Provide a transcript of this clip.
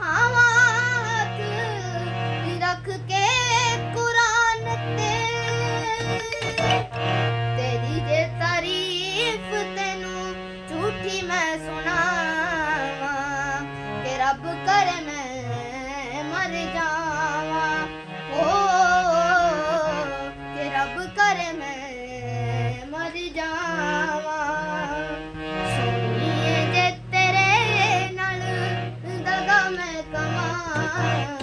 खावा हाथ रख के कुरान ते तेरी जे तारीफ तेनू झूठी मैं सुनावा के रब करे मैं मर जावा ओ के रब करे मैं मर जावा सोनिए जे तेरे नाल दगा मैं कमां